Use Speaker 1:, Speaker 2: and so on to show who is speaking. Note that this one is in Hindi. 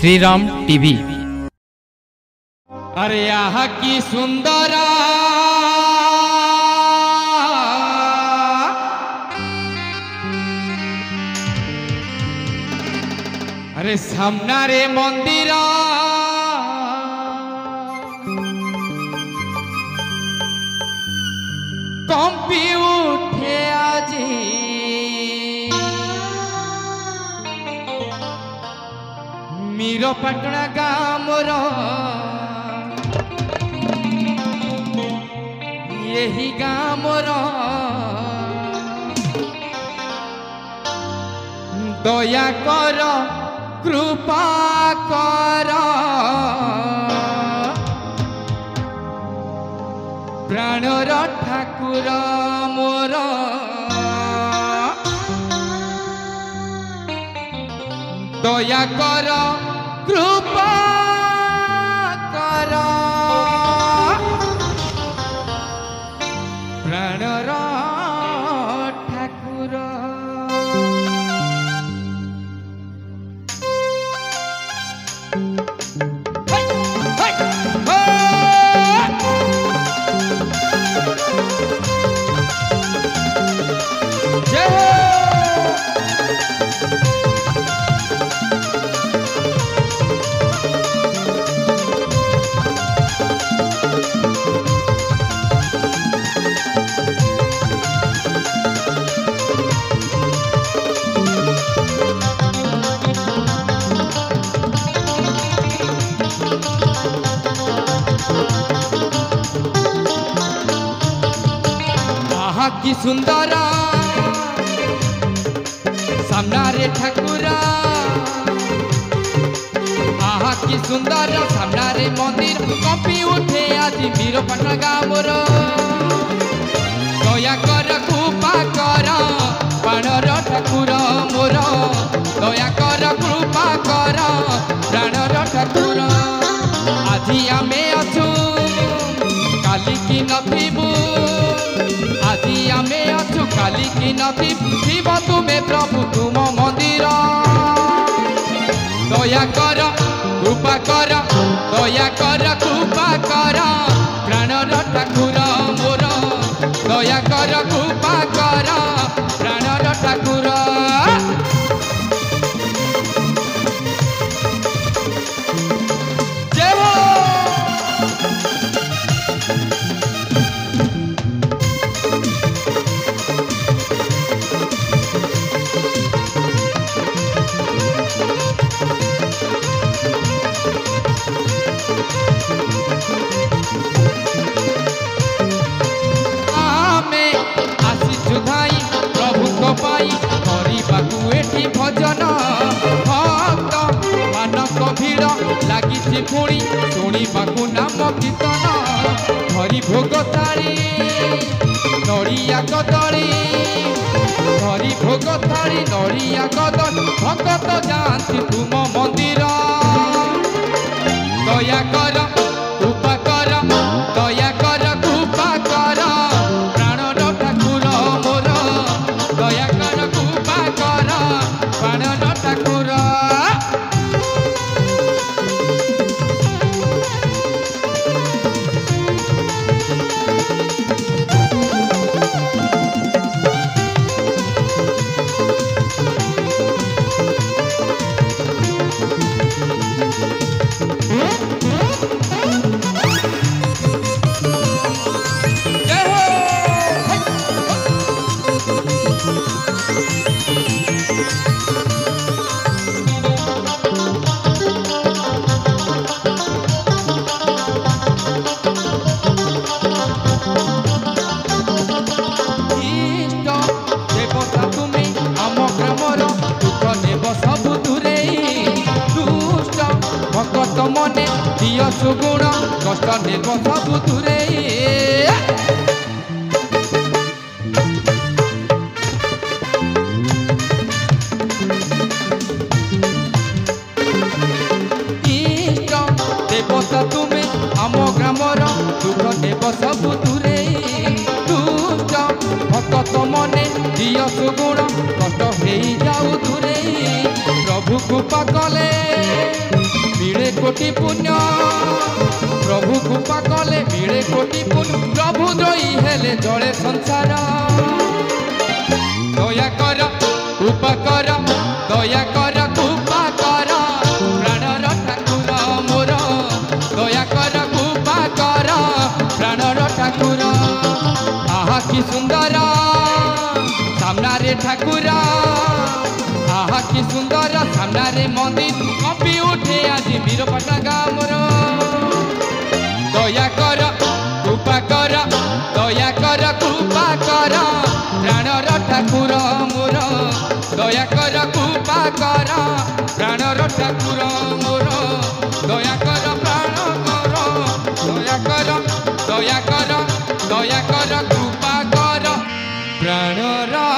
Speaker 1: श्रीराम टीवी।
Speaker 2: अरे आहा की सुंदरा अरे सामना रे मंदिर कंपी उठे आजी मीरपाटना गामर यही गामर दया कर कृपा कर प्राणर ठाकुर मोर दया कर कृपा कर प्राणर ठाकुर। की सुंदर सामना रे ठाकुर आहा की सुंदर सामना रे मंदिर कंपी उठे आज मीरपाटना गामर दया कर कृपा कर प्राणर ठाकुर मोर दया कर कृपा कर प्राणर ठाकुर। आज आमे अछु काली की नथिबु आजी आमे अछु काली की नथिब तुम्हें प्रभु तुम मंदिर दया कर कृपा कर दया कर कृपा कर प्राणर ठाकुर मोर दया कर कृपा कर प्राणर ठाकुर। भजन भक्त मानक भीड़ लगी पुणी शुणा नाम कीर्तन हरि भोग थाली नड़िया कदली हरि भोग थाली नड़िया कदली भगत जाती तुम मंदिर दया कर कृपा कर दया कर कृपा कर प्राणर ठाकुर मोर दया कर कृपा कर प्राणर ठाकुर। मने दिय सुगुण कष्ट नेब सबु दूरे इष्ट देवता तुमे आम ग्रामर दुख नेब सबु दूरे दुष्ट भक्त मने दिय सुगुण कष्ट हो जाऊ दूरे प्रभु कृपा कले मिले कोटि पुण्य प्रभु कृपा कले मिले कोटि पुण्य प्रभु द्रोही हेले जले संसार दया कर कृपा कर दया कर कृपा कर प्राणर ठाकुर मोर दया कर कृपा कर प्राणर ठाकुर आहा कि सुंदर सामना रे ठाकुर आहा कि सुंदर सामना रे मंदिर कपि उठे आज वीरपाटगा मोर दया कर कृपा कर दया कर कृपा कर प्राणर ठाकुर मोर दया कर कृपा कर प्राणर ठाकुर मोर दया कर प्राण कर दया कर दया कर दया कर कृपा कर प्राणर